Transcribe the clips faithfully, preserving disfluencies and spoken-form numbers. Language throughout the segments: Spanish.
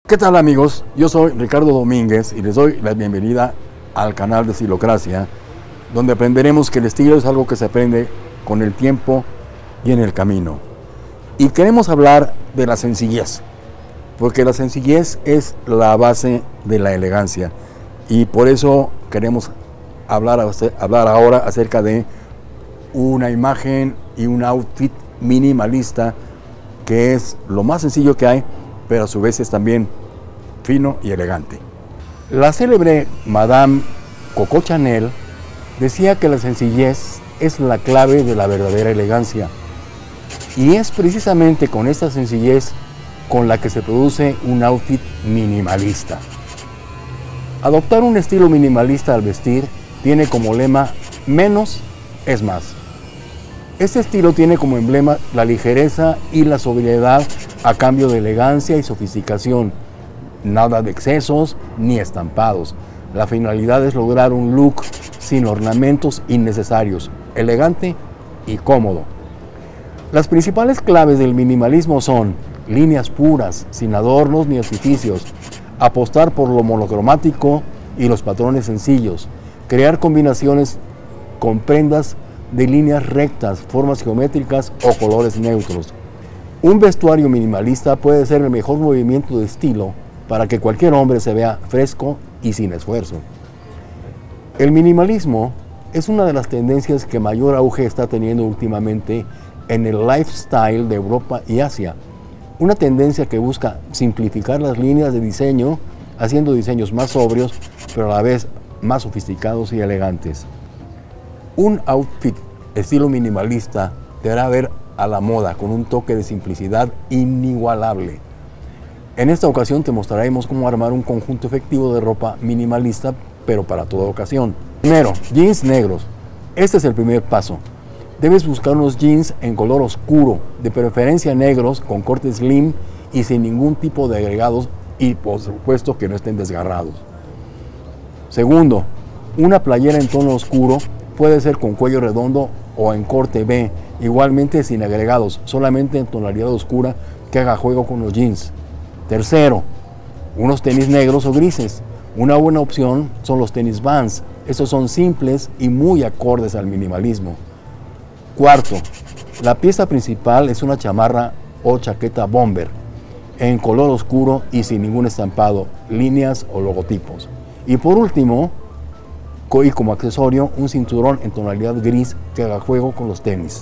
¿Qué tal, amigos? Yo soy Ricardo Domínguez y les doy la bienvenida al canal de Estilocracia, donde aprenderemos que el estilo es algo que se aprende con el tiempo y en el camino. Y queremos hablar de la sencillez, porque la sencillez es la base de la elegancia. Y por eso queremos hablar, hablar ahora acerca de una imagen y un outfit minimalista que es lo más sencillo que hay, pero a su vez es también fino y elegante. La célebre Madame Coco Chanel decía que la sencillez es la clave de la verdadera elegancia. Y es precisamente con esta sencillez con la que se produce un outfit minimalista. Adoptar un estilo minimalista al vestir tiene como lema menos es más. Este estilo tiene como emblema la ligereza y la sobriedad a cambio de elegancia y sofisticación. Nada de excesos ni estampados. La finalidad es lograr un look sin ornamentos innecesarios, elegante y cómodo. Las principales claves del minimalismo son líneas puras, sin adornos ni artificios, apostar por lo monocromático y los patrones sencillos, crear combinaciones con prendas de líneas rectas, formas geométricas o colores neutros. Un vestuario minimalista puede ser el mejor movimiento de estilo para que cualquier hombre se vea fresco y sin esfuerzo. El minimalismo es una de las tendencias que mayor auge está teniendo últimamente en el lifestyle de Europa y Asia. Una tendencia que busca simplificar las líneas de diseño, haciendo diseños más sobrios, pero a la vez más sofisticados y elegantes. Un outfit estilo minimalista te hará ver a la moda con un toque de simplicidad inigualable. En esta ocasión te mostraremos cómo armar un conjunto efectivo de ropa minimalista, pero para toda ocasión. Primero, jeans negros. Este es el primer paso. Debes buscar unos jeans en color oscuro, de preferencia negros, con corte slim y sin ningún tipo de agregados y por supuesto que no estén desgarrados. Segundo, una playera en tono oscuro, puede ser con cuello redondo o en corte B, igualmente sin agregados, solamente en tonalidad oscura que haga juego con los jeans. Tercero, unos tenis negros o grises. Una buena opción son los tenis Vans. Estos son simples y muy acordes al minimalismo. Cuarto, la pieza principal es una chamarra o chaqueta bomber en color oscuro y sin ningún estampado, líneas o logotipos. Y por último, y como accesorio, un cinturón en tonalidad gris que haga juego con los tenis.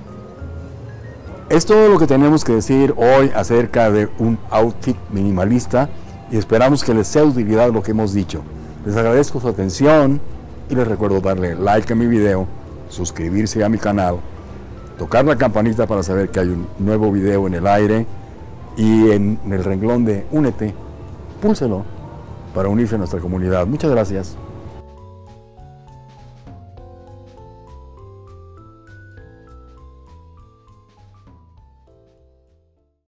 Es todo lo que tenemos que decir hoy acerca de un outfit minimalista y esperamos que les sea de utilidad lo que hemos dicho. Les agradezco su atención y les recuerdo darle like a mi video, suscribirse a mi canal, tocar la campanita para saber que hay un nuevo video en el aire y en el renglón de Únete, púlselo para unirse a nuestra comunidad. Muchas gracias.